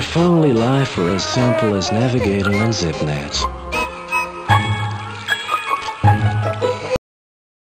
If only life were as simple as navigating on zip nets.